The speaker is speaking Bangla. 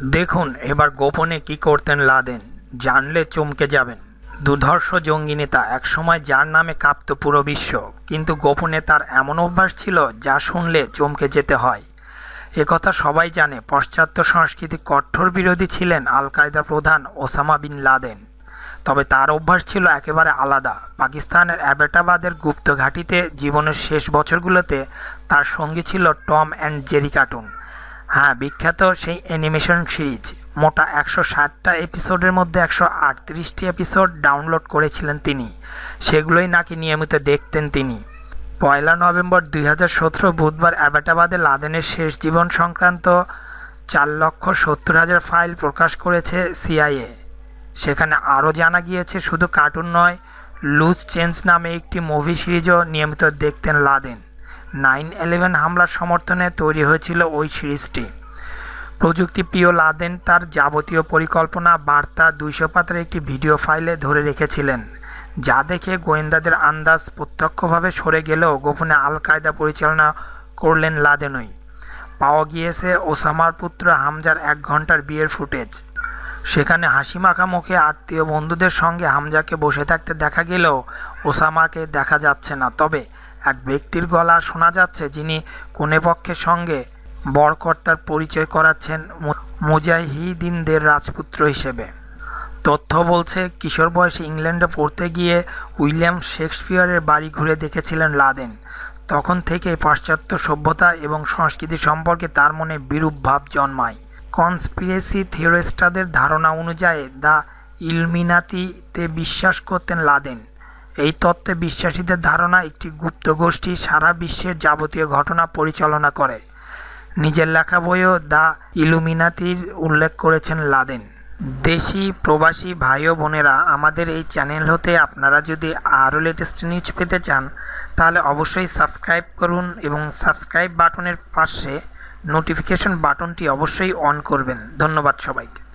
দেখুন এবার গোপনে কি করতেন লাদেন, জানলে চমকে যাবেন। দুর্ধর্ষ জঙ্গি নেতা, একসময় যার নামে কাঁপত পুরো বিশ্ব, কিন্তু গোপনে তার এমন অভ্যাস ছিল যা শুনলে চমকে যেতে হয়। একথা সবাই জানে, পাশ্চাত্য সংস্কৃতি কঠোর বিরোধী ছিলেন আল কায়দা প্রধান ওসামা বিন লাদেন। তবে তার অভ্যাস ছিল একেবারে আলাদা। পাকিস্তানের অ্যাবেটাবাদের গুপ্ত ঘাঁটিতে জীবনের শেষ বছরগুলোতে তার সঙ্গী ছিল টম অ্যান্ড জেরি কার্টুন। হ্যাঁ, বিখ্যাত সেই অ্যানিমেশন সিরিজ। মোটা ১৬০টা এপিসোডের মধ্যে ১৩৮টি এপিসোড ডাউনলোড করেছিলেন তিনি। সেগুলোই নাকি নিয়মিত দেখতেন তিনি। ১লা নভেম্বর ২০১৭ বুধবার অ্যাবেটাবাদে লাদেনের শেষ জীবন সংক্রান্ত ৪,৭০,০০০ ফাইল প্রকাশ করেছে সিআইএ। সেখানে আরও জানা গিয়েছে, শুধু কার্টুন নয়, লুজ চেঞ্জ নামে একটি মুভি সিরিজও নিয়মিত দেখতেন লাদেন। 9/11 হামলার সমর্থনে তৈরি হয়েছিল ওই সিরিজটি। প্রযুক্তিপ্রিয় লাদেন তার যাবতীয় পরিকল্পনা বার্তা ২০০ পাতার একটি ভিডিও ফাইলে ধরে রেখেছিলেন, যা দেখে গোয়েন্দাদের আন্দাজ প্রত্যক্ষভাবে সরে গেলেও গোপনে আল কায়দা পরিচালনা করলেন লাদেনই। পাওয়া গিয়েছে ওসামার পুত্র হামজার ১ ঘন্টার বিয়ের ফুটেজ। সেখানে হাসিমাখা মুখে আত্মীয় বন্ধুদের সঙ্গে হামজাকে বসে থাকতে দেখা গেলেও ওসামাকে দেখা যাচ্ছে না। তবে এক ব্যক্তির গলা শোনা যাচ্ছে, যিনি কনেপক্ষের সঙ্গে বরকর্তার পরিচয় করাচ্ছেন মুজাহিদিনদের রাজপুত্র হিসেবে। তথ্য বলছে, কিশোর বয়সে ইংল্যান্ডে পড়তে গিয়ে উইলিয়াম শেক্সপিয়রের বাড়ি ঘুরে দেখেছিলেন লাদেন। তখন থেকে পাশ্চাত্য সভ্যতা এবং সংস্কৃতি সম্পর্কে তার মনে বিরূপ ভাব জন্মায়। কনস্পিরেসি থিওরিস্টদের ধারণা অনুযায়ী দ্য ইলুমিনাতিতে বিশ্বাস করতেন লাদেন। এই তত্ত্বে বিশ্বাসীদের ধারণা, একটি গুপ্ত গোষ্ঠী সারা বিশ্বের যাবতীয় ঘটনা পরিচালনা করে। নিজের লেখা বইও দ্য ইলুমিনাতির উল্লেখ করেছেন লাদেন। দেশি প্রবাসী ভাই ও বোনেরা, আমাদের এই চ্যানেল হতে আপনারা যদি আরও লেটেস্ট নিউজ পেতে চান, তাহলে অবশ্যই সাবস্ক্রাইব করুন এবং সাবস্ক্রাইব বাটনের পাশে নোটিফিকেশন বাটনটি অবশ্যই অন করবেন। ধন্যবাদ সবাইকে।